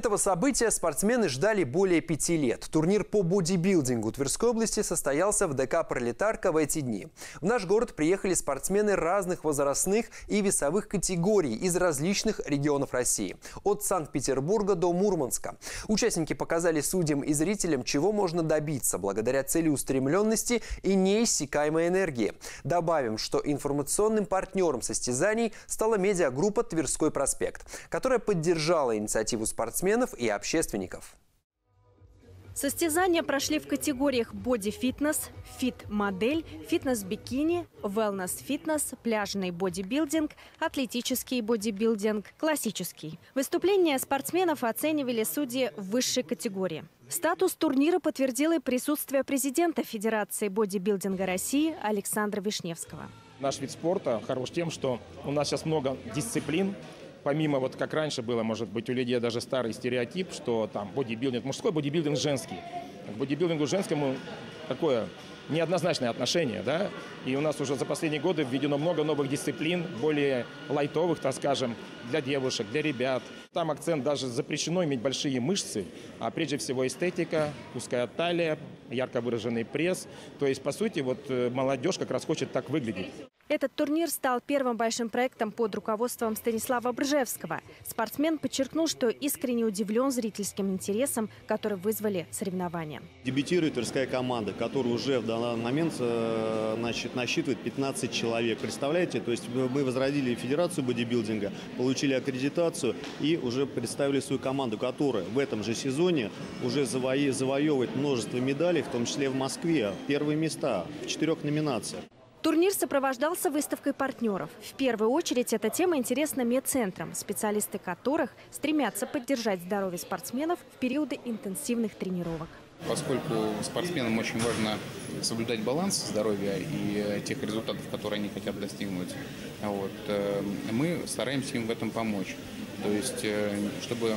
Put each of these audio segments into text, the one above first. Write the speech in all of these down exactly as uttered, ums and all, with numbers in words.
Этого события спортсмены ждали более пяти лет. Турнир по бодибилдингу Тверской области состоялся в ДК «Пролетарка» в эти дни. В наш город приехали спортсмены разных возрастных и весовых категорий из различных регионов России. От Санкт-Петербурга до Мурманска. Участники показали судьям и зрителям, чего можно добиться благодаря целеустремленности и неиссякаемой энергии. Добавим, что информационным партнером состязаний стала медиагруппа «Тверской проспект», которая поддержала инициативу спортсменов и общественников. Состязания прошли в категориях боди-фитнес, фит-модель, фитнес-бикини, велнес-фитнес, пляжный бодибилдинг, атлетический бодибилдинг, классический. Выступления спортсменов оценивали судьи в высшей категории. Статус турнира подтвердило и присутствие президента Федерации бодибилдинга России Александра Вишневского. Наш вид спорта хорош тем, что у нас сейчас много дисциплин. Помимо, вот как раньше было, может быть, у людей даже старый стереотип, что там бодибилдинг мужской, бодибилдинг женский. К бодибилдингу женскому такое неоднозначное отношение, да? И у нас уже за последние годы введено много новых дисциплин, более лайтовых, так скажем, для девушек, для ребят. Там акцент даже запрещено иметь большие мышцы, а прежде всего эстетика, узкая талия, ярко выраженный пресс. То есть, по сути, вот молодежь как раз хочет так выглядеть. Этот турнир стал первым большим проектом под руководством Станислава Бржевского. Спортсмен подчеркнул, что искренне удивлен зрительским интересом, который вызвали соревнования. Дебютирует Тверская команда, которая уже в данный момент значит, насчитывает пятнадцать человек. Представляете, то есть мы возродили Федерацию бодибилдинга, получили аккредитацию и уже представили свою команду, которая в этом же сезоне уже заво... завоевывает множество медалей, в том числе в Москве. Первые места в четырех номинациях. Турнир сопровождался выставкой партнеров. В первую очередь эта тема интересна медцентрам, специалисты которых стремятся поддержать здоровье спортсменов в периоды интенсивных тренировок. Поскольку спортсменам очень важно соблюдать баланс здоровья и тех результатов, которые они хотят достигнуть, вот, мы стараемся им в этом помочь. То есть, чтобы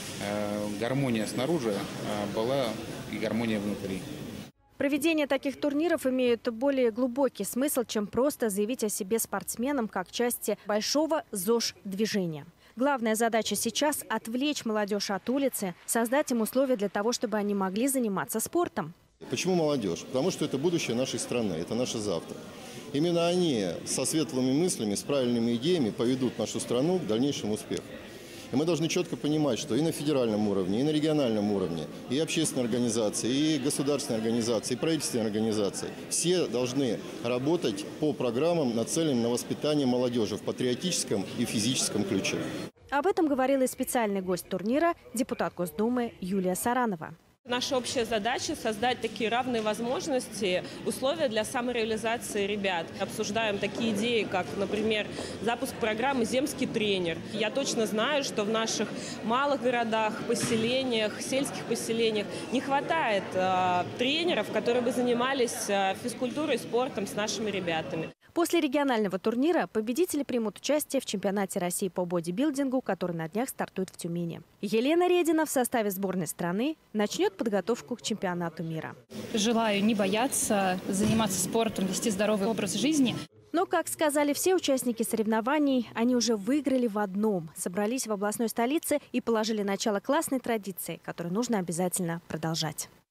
гармония снаружи была и гармония внутри. Проведение таких турниров имеет более глубокий смысл, чем просто заявить о себе спортсменам как части большого ЗОЖ-движения. Главная задача сейчас – отвлечь молодежь от улицы, создать им условия для того, чтобы они могли заниматься спортом. Почему молодежь? Потому что это будущее нашей страны, это наше завтра. Именно они со светлыми мыслями, с правильными идеями поведут нашу страну к дальнейшему успеху. И мы должны четко понимать, что и на федеральном уровне, и на региональном уровне, и общественные организации, и государственные организации, и правительственные организации все должны работать по программам, нацеленным на воспитание молодежи в патриотическом и физическом ключе. Об этом говорил и специальный гость турнира, депутат Госдумы Юлия Саранова. Наша общая задача – создать такие равные возможности, условия для самореализации ребят. Обсуждаем такие идеи, как, например, запуск программы «Земский тренер». Я точно знаю, что в наших малых городах, поселениях, сельских поселениях не хватает э, тренеров, которые бы занимались э, физкультурой и спортом с нашими ребятами. После регионального турнира победители примут участие в чемпионате России по бодибилдингу, который на днях стартует в Тюмени. Елена Редина в составе сборной страны начнет подготовку к чемпионату мира. Желаю не бояться, заниматься спортом, вести здоровый образ жизни. Но, как сказали все участники соревнований, они уже выиграли в одном. Собрались в областной столице и положили начало классной традиции, которую нужно обязательно продолжать.